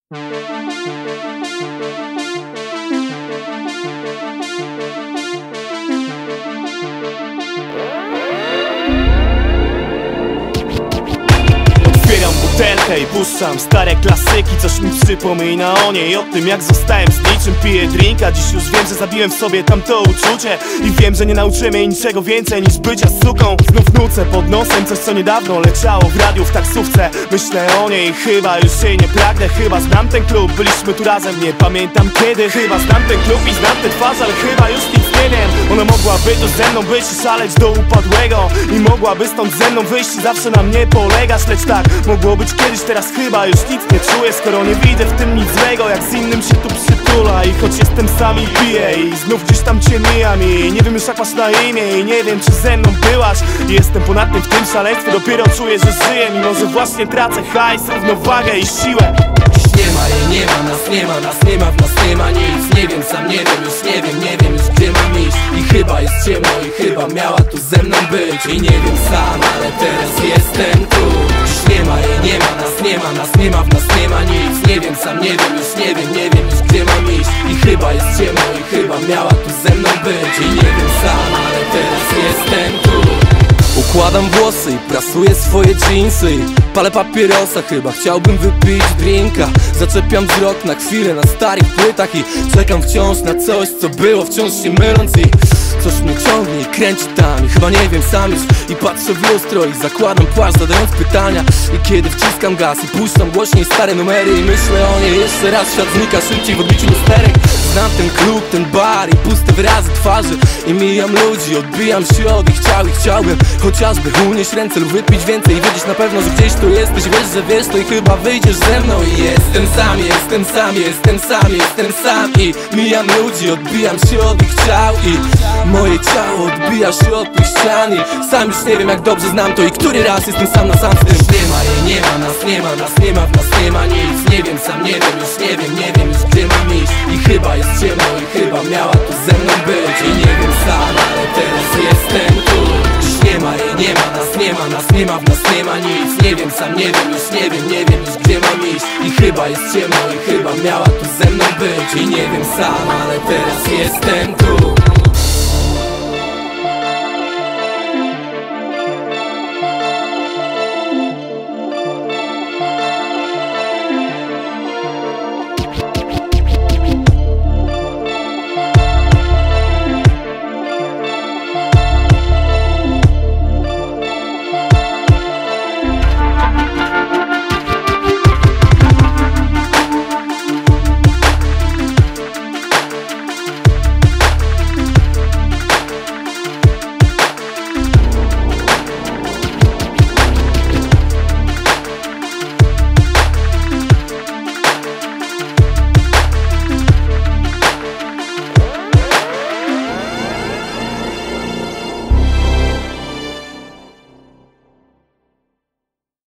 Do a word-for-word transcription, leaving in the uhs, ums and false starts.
Otwieram butelkę i puszczam stare klasyki. Coś mi przypomina o niej, o tym jak zostałem z niczym. Piję drinka, dziś już wiem, że zabiłem w sobie tamto uczucie. I wiem, że nie nauczyłem jej niczego więcej niż bycia suką. Znów nucę pod nosem coś, co niedawno leciało w radiu w taksówce. Myślę o niej, chyba już jej nie pragnę. Chyba znam ten klub, byliśmy tu razem, nie pamiętam kiedy. Chyba znam ten klub i znam tę twarz, ale chyba już nic nie wiem. Ona mogłaby tu ze mną być i szaleć do upadłego. I mogłaby stąd ze mną wyjść i zawsze na mnie polegać. Lecz tak mogło być kiedyś, teraz chyba już nic nie czuję. Skoro nie widzę w tym nic złego, jak z innym się tu przytula. I choć jestem sam i piję i znów gdzieś tam cię mijam. I nie wiem już jak masz na imię i nie wiem czy ze mną byłaś. I jestem ponad tym w tym szaleństwie, dopiero czuję, że żyję. Mimo że właśnie tracę hajs, równowagę i siłę. Nie ma jej, nie ma nas, nie ma nas, nie ma w nas, nie ma nic. Nie wiem, sam nie wiem, już nie wiem, nie wiem już gdzie mam iść. I chyba jest ciemno i chyba miała tu ze mną być. I nie wiem sam, ale teraz jestem tu. Dziś nie ma jej, nie ma nas, nie ma nas, nie ma w nas, nie ma nic. Nie wiem, sam nie wiem, już nie wiem, nie wiem już gdzie mam iść. I chyba jest ciemno i chyba miała tu ze mną być. I nie wiem sam, ale teraz jestem tu. Układam włosy i prasuję swoje dżinsy. Palę papierosa, chyba chciałbym wypić drinka. Zaczepiam wzrok na chwilę na starych płytach i czekam wciąż na coś, co było, wciąż się myląc. I coś mnie ciągnie i kręci tam i chyba nie wiem sam już. I patrzę w lustro i zakładam płaszcz, zadając pytania. I kiedy wciskam gaz i puszczam głośniej stare numery i myślę o niej jeszcze raz, świat znika szybciej w odbiciu lusterek. Znam ten klub, ten bar i puste wyrazy twarzy. I mijam ludzi, odbijam się od ich ciał i chciałbym chociażby unieść ręce lub wypić więcej i wiedzieć na pewno, że gdzieś tu jesteś. Wiesz, że wiesz to i chyba wyjdziesz ze mną. I jestem sam, jestem sam, jestem sam, jestem sam. I mijam ludzi, odbijam się od ich ciał i moje ciało odbija się od tych ścian. I sam już nie wiem jak dobrze znam to i który raz jestem sam na sam z tym. Nie ma jej, nie ma nas, nie ma nas, nie ma w nas, nie ma nic. Nie wiem, sam nie wiem, już nie wiem, nie wiem już gdzie mam iść. I chyba jest ciemno i chyba miała tu ze mną być. I nie wiem sam, ale teraz jestem tu. Dziś nie ma jej, nie ma nas, nie ma nas, nie ma w nas, nie ma nic. Nie wiem, sam nie wiem, już nie wiem, nie wiem już gdzie mam iść. I chyba jest ciemno i chyba miała tu ze mną być. I nie wiem sam, ale teraz jestem tu.